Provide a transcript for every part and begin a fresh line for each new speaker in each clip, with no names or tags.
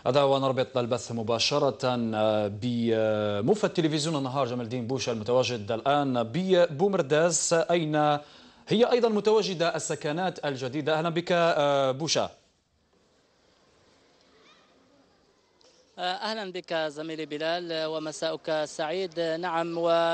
هذا هو نربط البث مباشرة بموفد تلفزيون النهار جمال الدين بوشة المتواجد الآن ببومرداس، أين هي أيضا متواجدة السكنات الجديدة. أهلا بك بوشة.
أهلا بك زميلي بلال ومساؤك سعيد. نعم،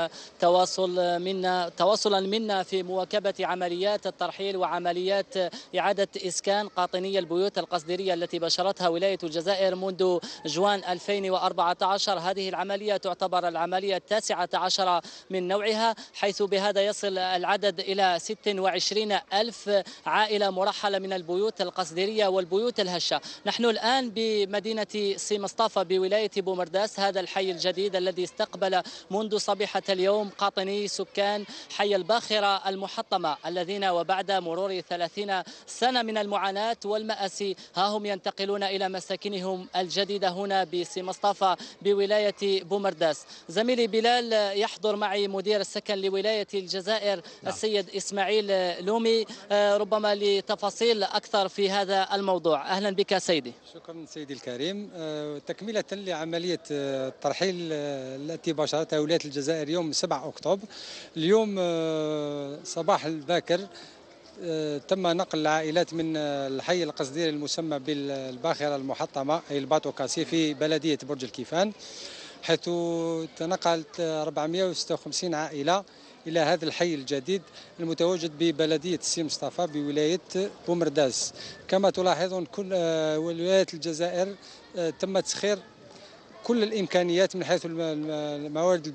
تواصلا منا في مواكبة عمليات الترحيل وعمليات إعادة إسكان قاطني البيوت القصديرية التي بشرتها ولاية الجزائر منذ جوان 2014. هذه العملية تعتبر العملية 19 من نوعها، حيث بهذا يصل العدد إلى 26 ألف عائلة مرحلة من البيوت القصديرية والبيوت الهشة. نحن الآن بمدينة سي مصطفى بولاية بومرداس، هذا الحي الجديد الذي استقبل منذ صبيحة اليوم قاطني سكان حي الباخرة المحطمة الذين وبعد مرور 30 سنة من المعاناة والمآسي ها هم ينتقلون إلى مساكنهم الجديدة هنا بسي مصطفى بولاية بومرداس. زميلي بلال، يحضر معي مدير السكن لولاية الجزائر السيد إسماعيل لومي، ربما لتفاصيل أكثر في هذا الموضوع. أهلا بك سيدي.
شكرا سيدي الكريم. تكملة لعملية الترحيل التي باشرتها ولاية الجزائر يوم 7 أكتوبر، اليوم صباح الباكر تم نقل العائلات من الحي القصديري المسمى بالباخرة المحطمة أي الباطوكاسي في بلدية برج الكيفان، حيث تنقلت 456 عائلة إلى هذا الحي الجديد المتواجد ببلدية سي مصطفى بولاية بومرداس. كما تلاحظون كل ولاية الجزائر تم تسخير كل الإمكانيات من حيث الموارد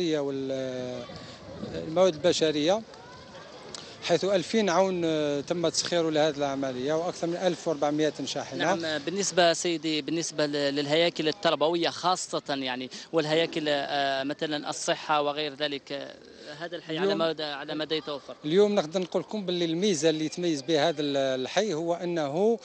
البشرية، حيث 2000 عون تم تسخيره لهذه العملية وأكثر من 1400 شاحنة.
نعم، بالنسبة سيدي، بالنسبة للهياكل التربوية خاصة والهياكل مثلا الصحة وغير ذلك، هذا الحي على مدى يتوفر؟
اليوم نقدر نقول لكم باللي الميزة اللي يتميز بها هذا الحي هو أنه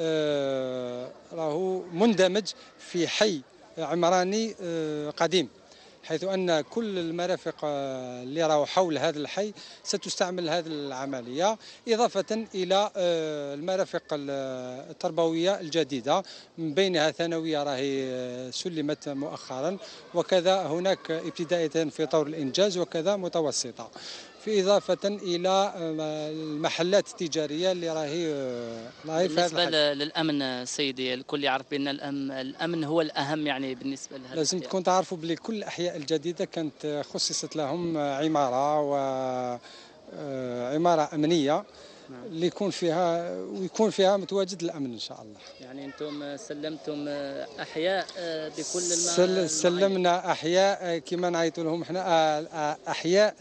راهو مندمج في حي عمراني قديم، حيث أن كل المرافق اللي راهو حول هذا الحي ستستعمل هذه العملية، إضافة إلى المرافق التربوية الجديدة، من بينها ثانوية راهي سلمت مؤخرا، وكذا هناك ابتدائية في طور الإنجاز وكذا متوسطة، في إضافة إلى المحلات التجارية اللي راهي
بالنسبة للأمن سيدي، الكل يعرف بأن الأمن هو الأهم يعني بالنسبة لهذا.
لازم تكون تعرفوا بلي كل الأحياء الجديدة كانت خصصت لهم عمارة وعمارة أمنية اللي يكون فيها متواجد الأمن إن شاء الله.
يعني أنتم سلمتم أحياء بكل
سلمنا أحياء كما نعيطوا لهم احنا أحياء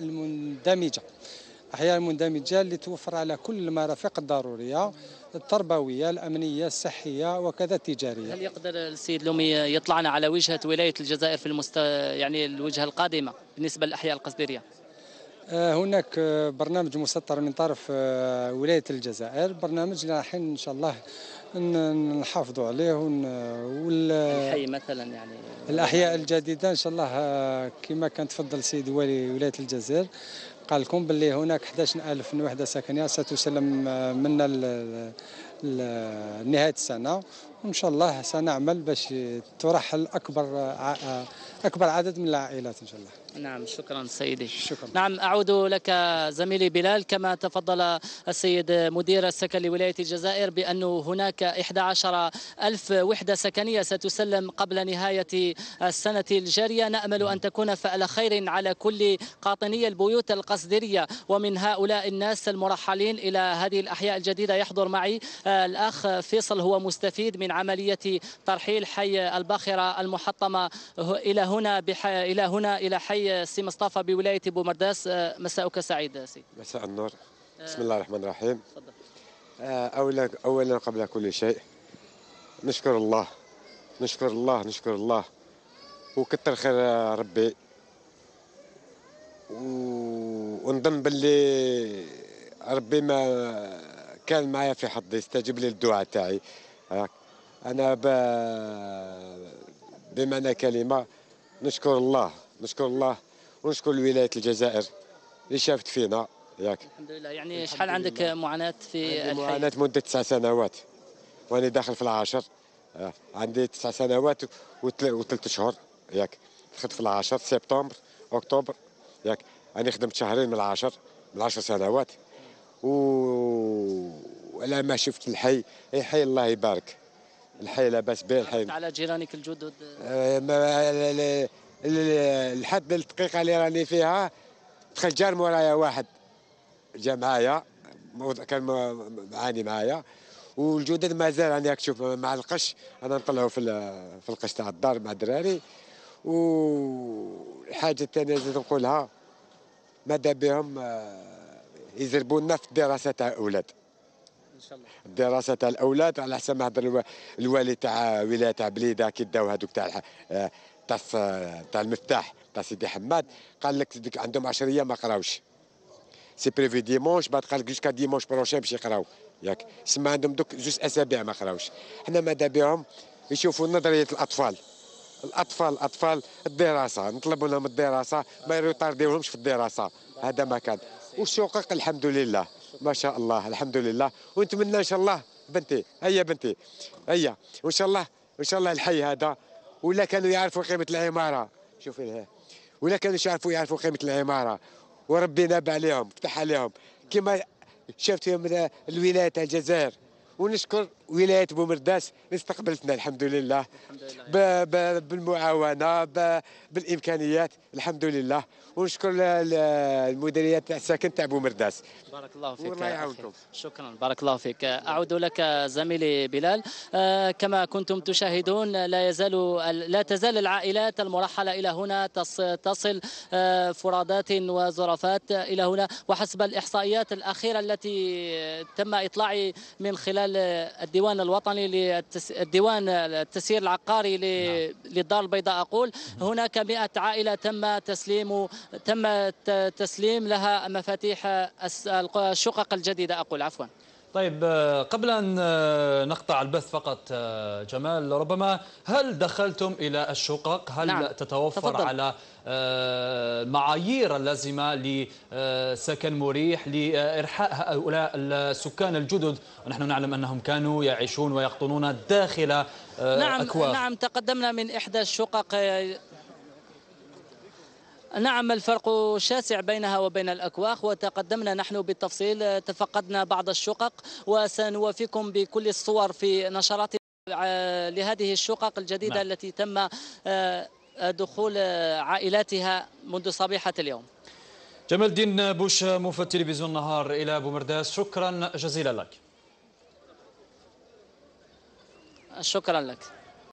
المندمجة اللي توفر على كل المرافق الضرورية التربوية الأمنية الصحية وكذا التجارية.
هل يقدر السيد لومي يطلعنا على وجهة ولاية الجزائر في يعني الوجهة القادمة بالنسبة للأحياء القصديرية؟
هناك برنامج مسطر من طرف ولاية الجزائر، برنامج اللي راح إن شاء الله نحافظوا عليه
الحي مثلا يعني
الأحياء الجديدة إن شاء الله كما كان تفضل سيد والي ولاية الجزائر قال لكم باللي هناك 11,000 وحدة سكنية ستسلم من نهاية السنة، وإن شاء الله سنعمل باش ترحل أكبر عدد من العائلات إن شاء الله.
نعم، شكرا سيدي.
شكرا.
نعم، أعود لك زميلي بلال. كما تفضل السيد مدير السكن لولاية الجزائر بأنه هناك 11 ألف وحدة سكنية ستسلم قبل نهاية السنة الجارية. نأمل أن تكون فعل خير على كل قاطني البيوت القصديرية ومن هؤلاء الناس المرحلين إلى هذه الأحياء الجديدة. يحضر معي الأخ فيصل، هو مستفيد من عملية ترحيل حي الباخرة المحطمة إلى هنا إلى حي سي مصطفى بولاية بومرداس. مساؤك سعيد سيدي.
مساء النور. بسم الله الرحمن الرحيم.
تفضل.
أولا قبل كل شيء نشكر الله وكتر خير ربي، ونظن باللي ربي ما كان معايا في حظي يستجيب لي الدعاء تاعي. أنا بمعنى كلمة نشكر الله ونشكر ولاية الجزائر اللي شافت فينا. ياك
الحمد لله. يعني شحال عندك معاناة في
معاناة مدة 9 سنوات وأنا داخل في العاشر. عندي 9 سنوات و3 شهور ياك. دخلت في 10 سبتمبر اكتوبر ياك. انا خدمت شهرين من 10 سنوات ولا ما شفت الحي. الحي الله يبارك، الحي لاباس به. الحي
على جيرانك الجدد
لحد الدقيقه اللي راني فيها دخل جار مورايا واحد جا معايا، كان معاني معايا، والجدد مازال راني راك تشوف مع القش. انا نطلعوا في القش تاع الدار مع الدراري. والحاجه الثانيه زيد نقولها، ماذا بهم يزربوا لنا في الدراسه تاع الاولاد.
ان شاء الله
الدراسه تاع الاولاد على حسب ما هضر الوالي تاع ولايه تاع بليده كي داو هذوك تاع المفتاح تاع سيدي حماد. قال لك عندهم 10 ايام ما قراوش، سي بريفي ديمونش، بعد قال لك جوسكا ديمونش بروشين باش يقراو ياك. سما عندهم دوك 2 اسابيع ما قراوش. حنا ماذا بهم يشوفوا نظريه الاطفال الدراسه، نطلبوا لهم الدراسه ما يطارديوهمش في الدراسه. هذا ما كان. والشقق الحمد لله ما شاء الله الحمد لله. ونتمنى ان شاء الله بنتي هيا وان شاء الله الحي هذا ولا كانوا يعرفوا قيمه العماره. شوفي لها ولا كانوا يعرفوا قيمه العماره وربي ناب عليهم فتح عليهم كما شفت فيهم الولايه تاع الجزائر. ونشكر ولايه بومرداس اللي استقبلتنا الحمد لله بالمعاونه بالامكانيات الحمد لله. ونشكر المديريه تاع السكن تاع بومرداس.
بارك الله فيك.
والله يعاونكم.
شكرا بارك الله فيك. أعود لك زميلي بلال. كما كنتم تشاهدون لا تزال العائلات المرحلة إلى هنا تصل فرادات وزرافات إلى هنا، وحسب الإحصائيات الأخيرة التي تم إطلاعي من خلال الديوان الوطني للديوان التسيير العقاري للدار البيضاء أقول هناك 100 عائلة تم تسليم لها مفاتيح الشقق الجديدة أقول عفوا.
طيب قبل أن نقطع البث فقط جمال، ربما هل دخلتم إلى الشقق؟ هل
نعم.
تتوفر
تفضل.
على المعايير اللازمة لسكن مريح لإرحاء هؤلاء السكان الجدد؟ ونحن نعلم أنهم كانوا يعيشون ويقطنون داخل أكواخ.
نعم تقدمنا من إحدى الشقق. نعم الفرق شاسع بينها وبين الأكواخ، وتقدمنا نحن بالتفصيل تفقدنا بعض الشقق وسنوافيكم بكل الصور في نشرات لهذه الشقق الجديدة. نعم. التي تم دخول عائلاتها منذ صبيحة اليوم.
جمال الدين بوش موفد تلفزيون النهار إلى بومرداس، شكرا جزيلا لك.
شكرا لك.